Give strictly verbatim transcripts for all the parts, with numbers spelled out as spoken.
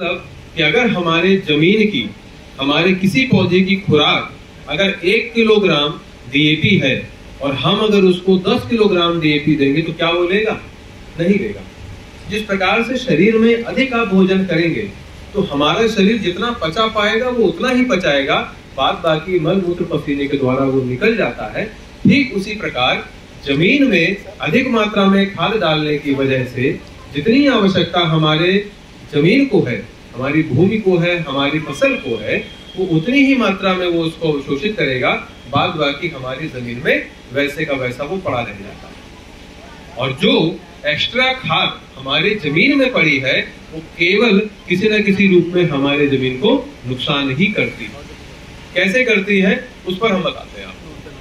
मतलब कि अगर हमारे जमीन की, हमारे किसी पौधे की खुराक अगर एक किलोग्राम डीएपी है और हम अगर उसको दस किलोग्राम डीएपी देंगे तो क्या वो लेगा? नहीं लेगा। जिस प्रकार से शरीर में अधिक आप भोजन करेंगे तो हमारा शरीर जितना पचा पाएगा वो उतना ही पचाएगा, बाद बाकी मल मूत्र पसीने के द्वारा वो निकल जाता है। ठीक उसी प्रकार जमीन में अधिक मात्रा में खाद डालने की वजह से जितनी आवश्यकता हमारे जमीन को है, हमारी भूमि को है, हमारी फसल को है, वो उतनी ही मात्रा में वो उसको अवशोषित करेगा, बाद बाकी हमारी जमीन में वैसे का वैसा वो पड़ा रह जाता है। और जो एक्स्ट्रा खाद हमारे जमीन में पड़ी है वो केवल किसी न किसी रूप में हमारे जमीन को नुकसान ही करती है। कैसे करती है उस पर हम बताते हैं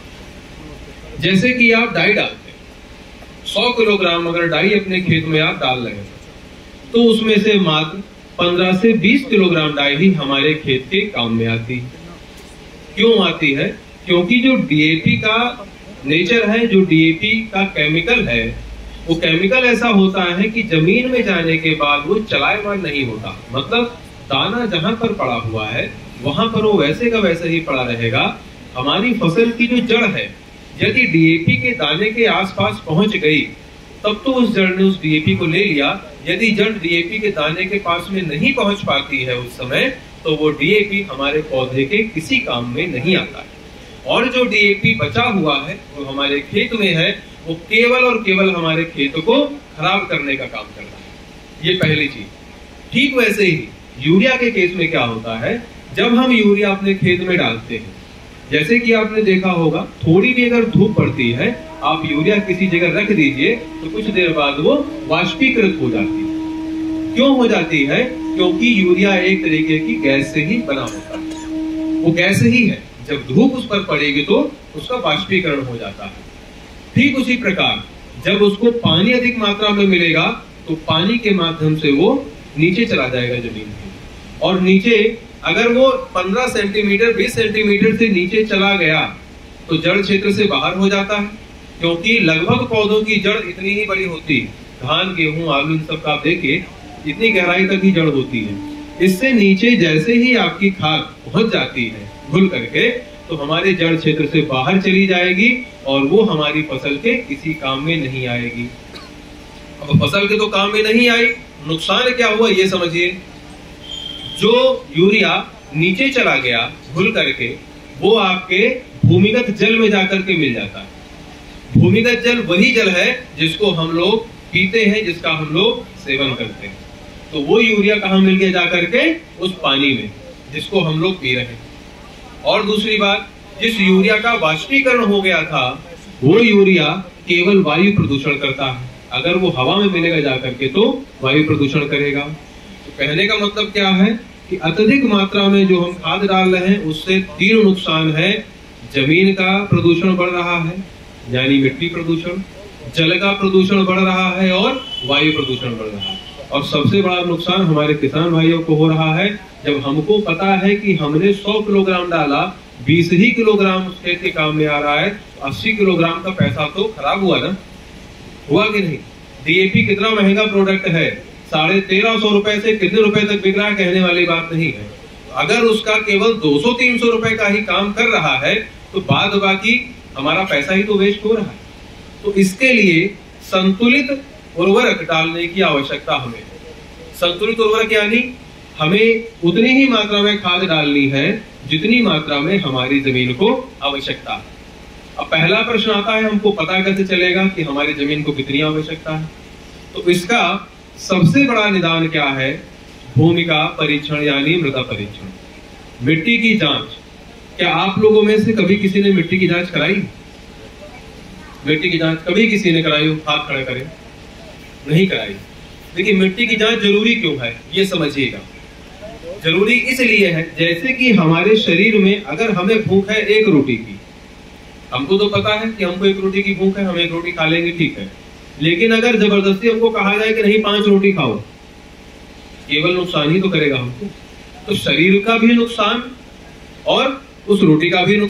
आपको। जैसे कि आप डाई डालते हैं, सौ किलोग्राम अगर डाई अपने खेत में आप डाल रहे हैं तो उसमें से मात्र पंद्रह से बीस किलोग्राम डाई ही हमारे खेत के काम में आती है। क्यों आती है? क्योंकि जो डीएपी का नेचर है, जो डीएपी का केमिकल है, वो केमिकल ऐसा होता है कि जमीन में जाने के बाद वो चलायमान नहीं होता। मतलब दाना जहां पर पड़ा हुआ है वहां पर वो वैसे का वैसा ही पड़ा रहेगा। हमारी फसल की जो जड़ है यदि डीएपी के दाने के आसपास पहुंच गई तब तो उस जड़ ने उस डीएपी को ले लिया। यदि जड़ डीएपी के दाने के पास में नहीं पहुंच पाती है उस समय तो वो डीएपी हमारे पौधे के किसी काम में नहीं आता है। और जो डीएपी बचा हुआ है वो हमारे खेत में है, वो केवल और केवल हमारे खेत को खराब करने का काम कर रहा है। ये पहली चीज। ठीक वैसे ही यूरिया के केस में क्या होता है, जब हम यूरिया अपने खेत में डालते हैं, जैसे कि आपने देखा होगा थोड़ी भी अगर धूप पड़ती है आप यूरिया किसी जगह रख दीजिए तो कुछ देर बाद वो वाष्पीकृत हो जाती है। क्यों हो जाती है? क्योंकि यूरिया एक तरीके की गैस से ही बना होता है, वो गैस ही है। जब धूप उस पर पड़ेगी तो उसका वाष्पीकरण हो जाता है। ठीक उसी प्रकार जब उसको पानी अधिक मात्रा में मिलेगा तो पानी के माध्यम से वो नीचे चला जाएगा जमीन में, और नीचे अगर वो पंद्रह सेंटीमीटर बीस सेंटीमीटर से नीचे चला गया तो जड़ क्षेत्र से बाहर हो जाता है। क्योंकि लगभग पौधों की जड़ इतनी ही बड़ी होती है, धान गेहूं आलू इन सब का आप देखिए इतनी गहराई तक ही जड़ होती है। इससे नीचे जैसे ही आपकी खाद पहुंच जाती है घुल करके तो हमारे जड़ क्षेत्र से बाहर चली जाएगी और वो हमारी फसल के किसी काम में नहीं आएगी। अब फसल के तो काम में नहीं आई, नुकसान क्या हुआ ये समझिए। जो यूरिया नीचे चला गया घुल करके वो आपके भूमिगत जल में जाकर के मिल जाता है। भूमिगत जल वही जल है जिसको हम लोग पीते हैं, जिसका हम लोग सेवन करते हैं। तो वो यूरिया कहाँ मिल गया जाकर के? उस पानी में जिसको हम लोग पी रहे हैं। और दूसरी बात, जिस यूरिया का वाष्पीकरण हो गया था वो यूरिया केवल वायु प्रदूषण करता है। अगर वो हवा में मिलेगा जाकर के तो वायु प्रदूषण करेगा। तो कहने का मतलब क्या है कि अत्यधिक मात्रा में जो हम खाद डाल रहे हैं उससे तीन नुकसान है। जमीन का प्रदूषण बढ़ रहा है यानी मिट्टी प्रदूषण, जल का प्रदूषण बढ़ रहा है और वायु प्रदूषण बढ़ रहा है। और सबसे बड़ा नुकसान हमारे किसान भाइयों को हो रहा है जब हमको पता है कि हमने सौ किलोग्राम डाला, बीस ही किलोग्राम उस खेत के काम में आ रहा है, अस्सी किलोग्राम का पैसा तो खराब हुआ ना, हुआ कि नहीं? डीएपी कितना महंगा प्रोडक्ट है, साढ़े तेरह सौ रुपए से कितने रुपए तक बिक रहा है कहने वाली बात नहीं है। अगर उसका केवल दो सौ तीन सौ रुपए का ही काम कर रहा है तो बाद बाकी हमारा पैसा ही तो वेस्ट हो रहा है। तो इसके लिए संतुलित उर्वरक डालने की आवश्यकता हमें है। संतुलित उर्वरक यानी हमें उतनी ही मात्रा में खाद डालनी है जितनी मात्रा में हमारी जमीन को आवश्यकता है। अब पहला प्रश्न आता है, हमको पता कैसे चलेगा कि हमारी जमीन को कितनी आवश्यकता है? तो इसका सबसे बड़ा निदान क्या है? भूमि का परीक्षण यानी मृदा परीक्षण, मिट्टी की जांच। क्या आप लोगों में से कभी किसी ने मिट्टी की जांच कराई? मिट्टी की जांच कभी किसी ने कराई हो? हाथ खड़ा करें। नहीं कराई। देखिए मिट्टी की जांच जरूरी क्यों है ये समझिएगा। जरूरी इसलिए है जैसे कि हमारे शरीर में अगर हमें भूख है एक रोटी की, हमको तो पता है कि हमको एक रोटी की भूख है, हम एक रोटी खा लेंगे, ठीक है। लेकिन अगर जबरदस्ती हमको कहा जाए कि नहीं पांच रोटी खाओ, केवल नुकसान ही तो करेगा हमको। तो शरीर का भी नुकसान और उस रोटी का भी नुकसान।